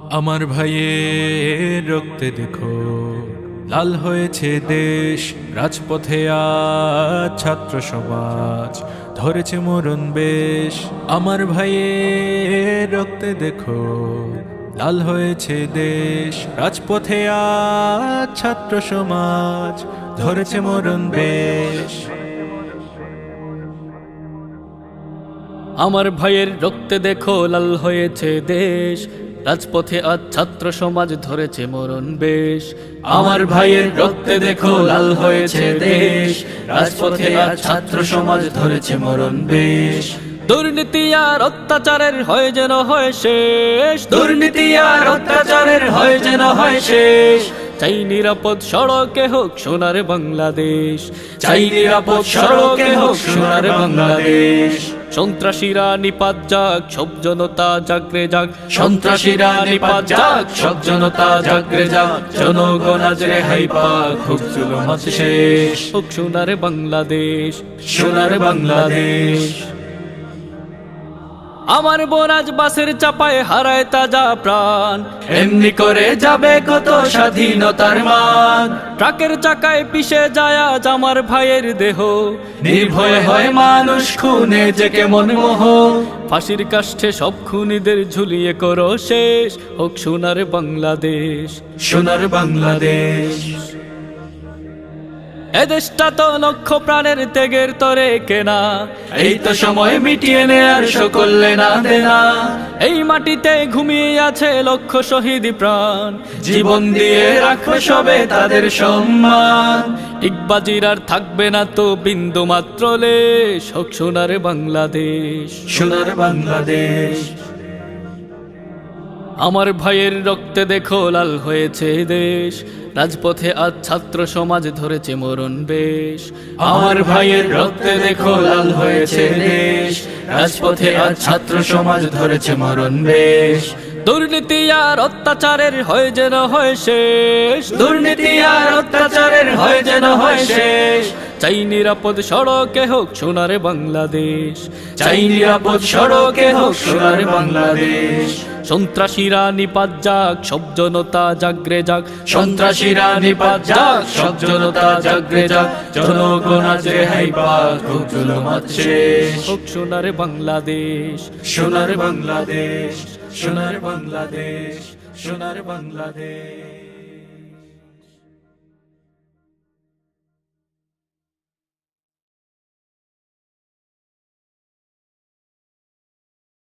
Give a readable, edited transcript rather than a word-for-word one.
আমার ভাইয়ের রক্তে দেখো লাল হয়েছে দেশ, রাজপথে আজ ছাত্র সমাজ ধরেছে মরণ বেশ। আমার ভাইয়ের রক্তে দেখো লাল হয়েছে দেশ, রাজপথে আজ ছাত্র সমাজ ধরেছে মরণ বেশ। আমার ভাইয়ের রক্তে দেখো লাল হয়েছে দেশ, রাজপথে আজ ছাত্র সমাজ ধরেছে মরণ বেশ। আমার ভাইয়ের রক্তে দেখো লাল হয়েছে দেশ, রাজপথে আজ ছাত্র সমাজ ধরেছে মরণ বেশ। দুর্নীতি আর অত্যাচারের হয় যেন হয় শেষ, দুর্নীতি আর অত্যাচারের হয় যেন হয় শেষ। চাই নিরাপদ সড়কে হোক সোনার বাংলাদেশ, চাই নিরাপদ সড়কে হোক সোনার বাংলাদেশ। সন্ত্রাসীরা নিপাত যাক, সব জনতা জাগরে যাক, সন্ত্রাসীরা নিপাত যাক, সব জনতা জাগরে যাক। জনগণ আজ রেহাই পাক, হোক জুলুম আজ শেষ। হোক সোনার বাংলাদেশ, সোনার বাংলাদেশ। আমার বোন আজ বাসের চাপায় হারায় তাজা প্রাণ, এমনি করে যাবে কত স্বাধীনতার মান। ট্রাকের চাকায় পিষে যায় আজ আমার ভাইয়ের দেহ, নির্ভয় হয় মানুষ খুনে যে কেমন মোহ। ফাঁসির কাষ্ঠে সব খুনিদের ঝুলিয়ে করো শেষ, হোক সোনার বাংলাদেশ, সোনার বাংলাদেশ। এদেশটা তো লক্ষ প্রাণের ত্যাগের তরে কেনা, এই তো সময় মিটিয়ে নেয়ার সকলে না দেনা। এই মাটিতে ঘুমিয়ে আছে লক্ষ শহীদ প্রাণ, জীবন দিয়ে রাখবে সবে তাদের সম্মান। ডিগবাজির আর থাকবে না তো বিন্দু মাত্র লেশ, হোক সোনার বাংলাদেশ, সোনার বাংলাদেশ। আমার ভাইয়ের রক্তে দেখো লাল হয়েছে দেশ, রাজপথে আজ ছাত্র সমাজ ধরেছে মরণ বেশ। আমার ভাইয়ের রক্তে দেখো লাল হয়েছে দেশ, রাজপথে আজ ছাত্র সমাজ ধরেছে মরণ বেশ। দুর্নীতি আর অত্যাচারের হয় যেন হয় শেষ, দুর্নীতি আর অত্যাচারের হয় যেন হয় শেষ। চাই নিরাপদ সড়কে হোক সোনার বাংলাদেশ, চাই নিরাপদ সড়কে হোক সোনার বাংলাদেশ। সন্ত্রাসীরা নিপাত যাক, সব জনতা জাগরে যাক, সন্ত্রাসীরা নিপাত যাক, সব জনতা জাগরে যাক। জনগণ আজ রেহাই পাক, হোক জুলুম আজ শেষ। হোক সোনার বাংলাদেশ, সোনার বাংলাদেশ, সোনার বাংলাদেশ, সোনার বাংলাদেশ।